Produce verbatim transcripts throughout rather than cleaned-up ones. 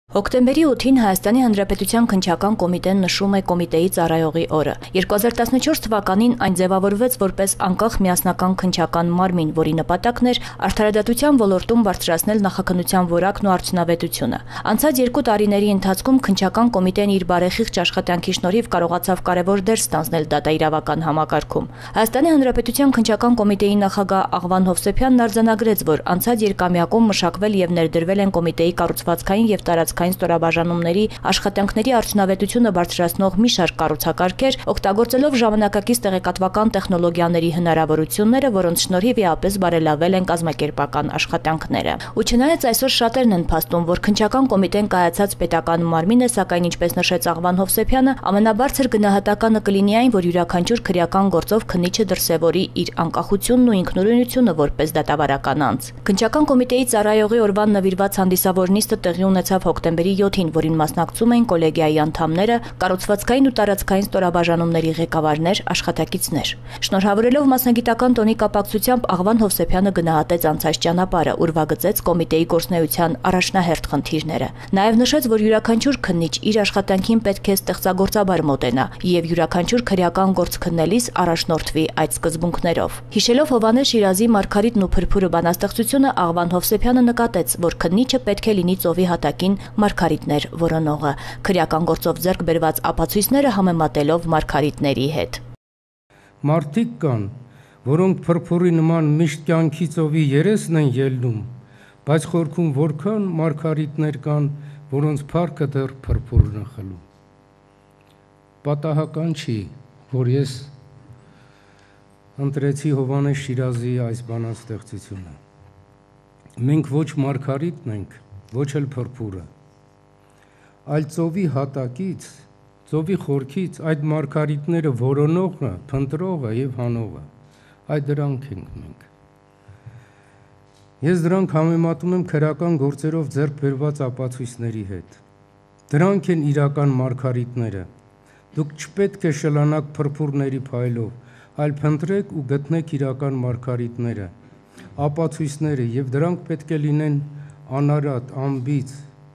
Հոկտեմբերի ութին Հայաստանի Հանրապետության Քննչական կոմիտեն նշում է կոմիտեի ծառայողի օրը։ երկու հազար տասնչորս թվականին այն ձևավորվեց որպես անկախ միասնական քննչական մարմին, որի նպատակն էր արդարադատության ոլորտում բարձրացնել նախաքննության որակն ու արդյունավետությունը։ Անցած երկու տարիների ընթացքում Քննչական կոմիտեն իր բարեխիղճ աշխատանքի շնորհիվ կարողացավ կարևոր դեր ստանձնել դատաիրավական համակարգում։ Հայաստանի Հանրապետության Քննչական կոմիտեի նախագահ Աղվան Հովսեփյանն արձանագրեց, որ անցած երկամյակում մշակվել եւ ներդրվել են կոմիտեի կառուցվածքային եւ տարածքային ստորաբաժանումների աշխատանքների արդյունավետությունը բարձրացնող մի շարք կառուցակարգեր, օգտագործելով ժամանակակից տեղեկատվական տեխնոլոգիաների հնարավորությունները, որոնց շնորհիվ իհապես բարելավել են կազմակերպական աշխատանքները։ Ու չնայած այսօր շատերն են փաստում, որ Քննչական կոմիտեն կայացած պետական մարմին է, սակայն ինչպես նշեց Աղվան Հովսեփյանը, ամենաբարձր գնահատականը կլինի այն, որ յուրաքանչյուր քրեական գործով քննիչը դրսևորի իր անկախությունն ու ինքնուրույնությունը որպես դատավարական անձ։ Քննչական կոմիտեի ծառայողի օրվան նվիրված հանդիսավոր նիստը տեղի ունեցավ հոկտեմբերի յոթին, որին մասնակցում էին կոլեգիայի անդամները, կառուցվածքային ու տարածքային ստորաբաժանումների ղեկավարներ, աշխատակիցներ։ Շնորհավորելով մասնագիտական տոնի կապակցությամբ Աղվան Հովսեփյանը գնահատեց անցած ճանապարհը, ուրվագծեց կոմիտեի գործունեության առաջնահերթ խնդիրները։ Նաև նշեց, որ յուրաքանչյուր քննիչ իր աշխատանքին պետք է ստեղծագործաբար մոտենա եւ յուրաքանչյուր քրեական գործ քննելիս առաջնորդվի այդ սկզբունքներով։ Հիշելով Հովհաննես Շիրազի Մարգարիտն ու Փրփուրը բանաստեղծությունը, Աղվան Հովսեփյանը նկատեց, որ քննիչը պետք է լինի ծովի հատակին մարգարիտներ որոնողը, քրեական գործով ձեռք բերված ապացույցները համեմատելով մարգարիտների հետ։ Մարդիկ կան, որոնք Փրփուրի նման միշտ կյանքի ծովի երեսն են ելնում, բայց խորքում որքան մարգարիտներ կան, որոնց փառքը դեռ Փրփուրն է խլում։ Պատահական չի, որ ես ընտրեցի Հովհաննես Շիրազի այս բանաստեղծությունը։ Մենք ոչ մարգարիտն ենք, ոչ էլ Փրփուրը, այլ ծովի հատակից, ծովի խորքից այդ մարգարիտները որոնողը, փնտրողը եւ հանողը, այդ դրանք ենք մենք։ Ես դրանք համեմատում եմ քրեական գործերով ձեռք բերված ապացույցների հետ։ Դրանք են իրական մարգարիտները։ Դուք չպետք է շլանաք Փրփուրների փայլով, այլ փնտրեք ու գտնեք իրական մարգարիտները, ապացույցները, եւ դրանք պետք է լինեն անարատ, անբիծ,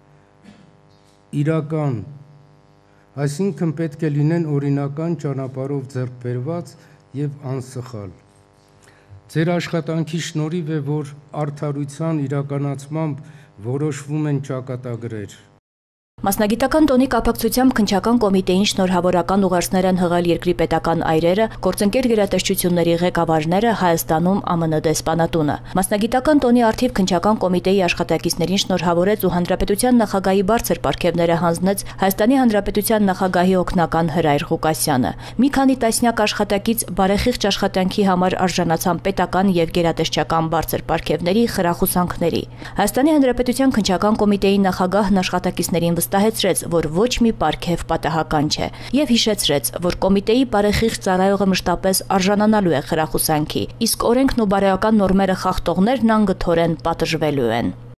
իրական, այսինքն պետք է լինեն օրինական ճանապարհով ձեռք բերված եւ անսխալ։ Ձեր աշխատանքի շնորհիվ է, որ արդարության իրականացմամբ որոշվում են ճակատագրեր։ Մասնագիտական տոնի կապակցությամբ Քննչական կոմիտեին շնորհավորական ուղերձներ են հղել երկրի պետական այրերը, գործընկեր գերատեսչությունների ղեկավարները, Հայաստանում Ամն դեսպանատունը։ Մասնագիտական տոնի առթիվ Քննչական կոմիտեի աշխատակիցներին շնորհավորեց ու Հանրապետության նախագահի բարձր պարգևները հանձնեց Հայաստանի Հանրապետության նախագահի օգնական Հրայր Ղուկասյանը։ Մի քանի տասնյակ աշխատակից բարեխիղճ աշխատանքի համար արժանացան պետական եւ գերատեսչական բարձր պարգևների, խրախուսանքների։ Հայաստանի Հանրապետության Քննչական կոմիտեի նախագահն աշխատակիցներին վստահեցրեց, որ ոչ մի պարգև պատահական չէ, եւ հիշեցրեց, որ կոմիտեի բարեխիղճ ծառայողը մշտապես արժանանալու է խրախուսանքի, իսկ օրենքն ու բարոյական նորմերը խախտողներն անգթորեն պատժվելու են։